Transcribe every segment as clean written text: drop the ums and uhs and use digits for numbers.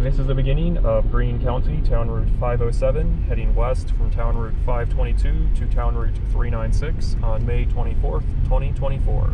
This is the beginning of Greene County, Town Route 507, heading west from Town Route 522 to Town Route 396 on May 24th, 2024.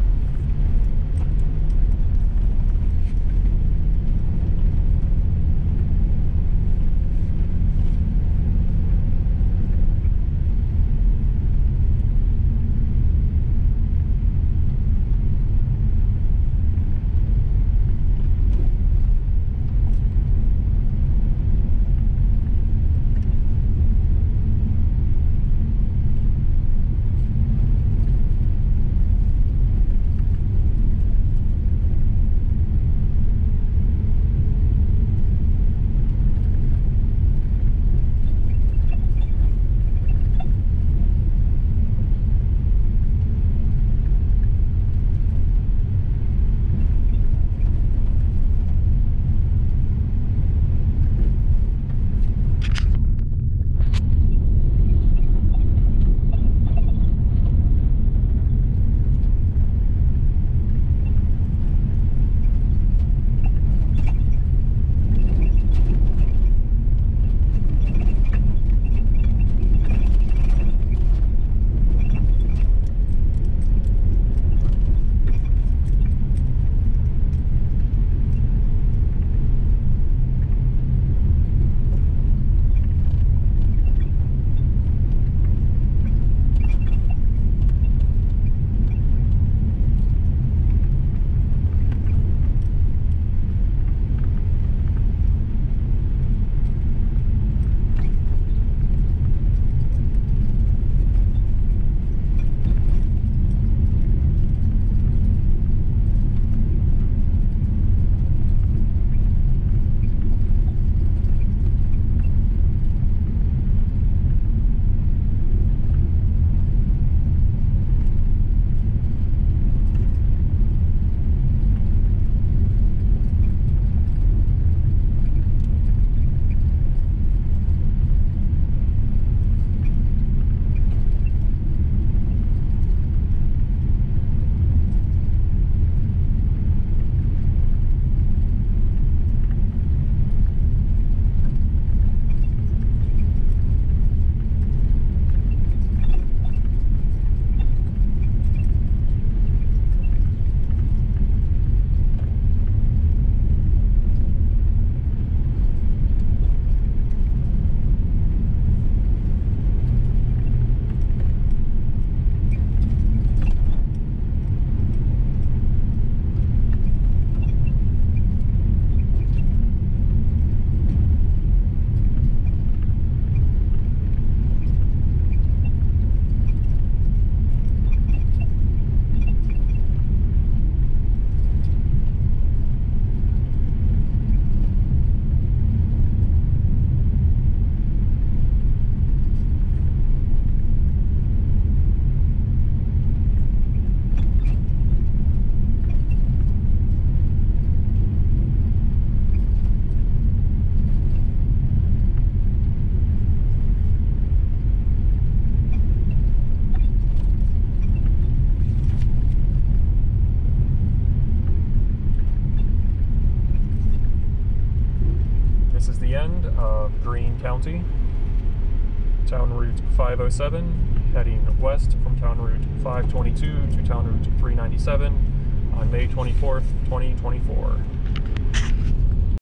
This is the end of Greene County, Town Route 507, heading west from Town Route 522 to Town Route 397 on May 24th, 2024.